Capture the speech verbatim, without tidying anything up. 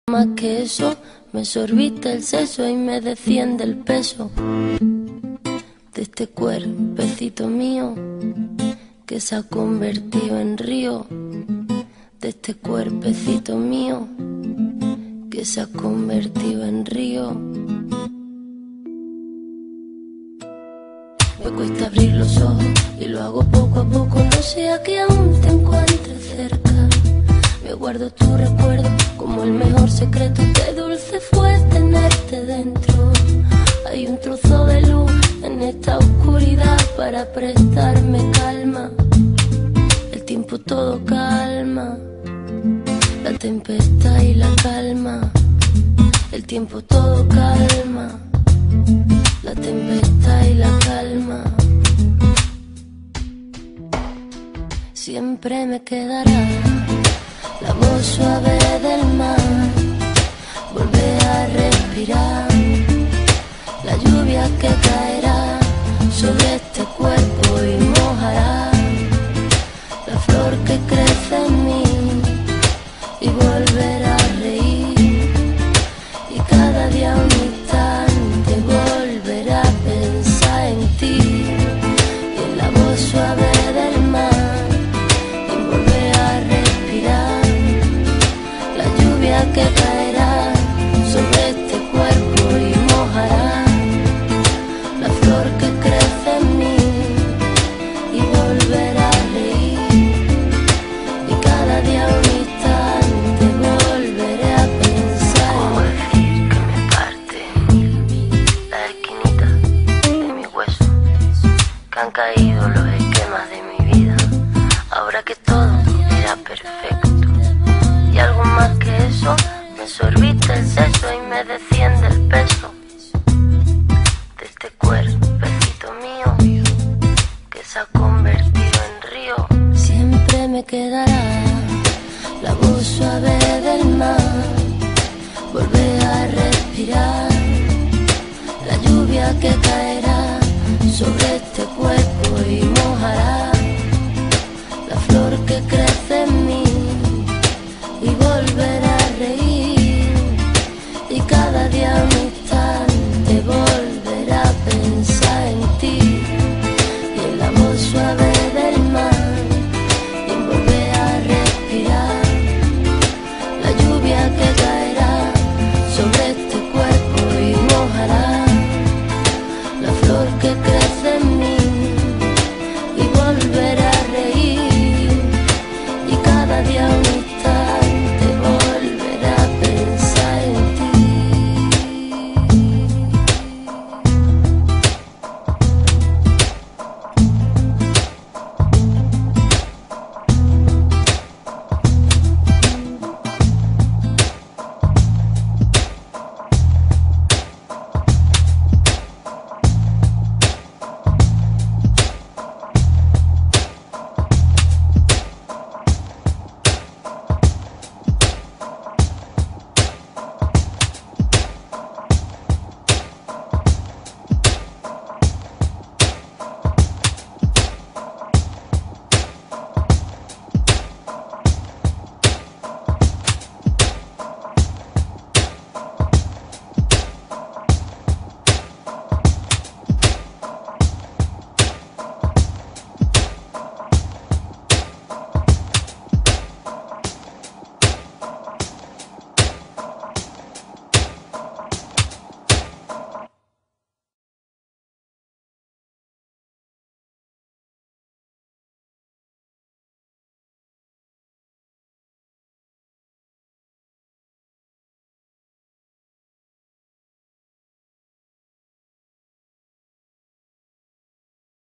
Más que eso, me sorbiste el seso y me desciende el peso de este cuerpecito mío que se ha convertido en río, de este cuerpecito mío que se ha convertido en río. Me cuesta abrir los ojos y lo hago poco a poco, no sea que aún te encuentres cerca. Me guardo tu recuerdo como el mejor secreto, qué dulce fue tenerte dentro. Hay un trozo de luz en esta oscuridad para prestarme calma. El tiempo todo calma, la tempestad y la calma. El tiempo todo calma, la tempestad y la calma. Siempre me quedará la voz suave del mar, volver a respirar, la lluvia que caerá sobre este cuerpo y mojará la flor que crece en mí, y volver a reír, y cada día un instante volver a pensar en ti, y en la voz suave del mar. Que caerá sobre este cuerpo y mojará la flor que crece en mí, y volver a reír, y cada día un instante volveré a pensar. ¿Cómo decir que me parte la esquinita de mi hueso, que han caído los esquemas de mi vida, ahora que todo era perfecto? Y algo más que eso, me sorbiste el seso y me decía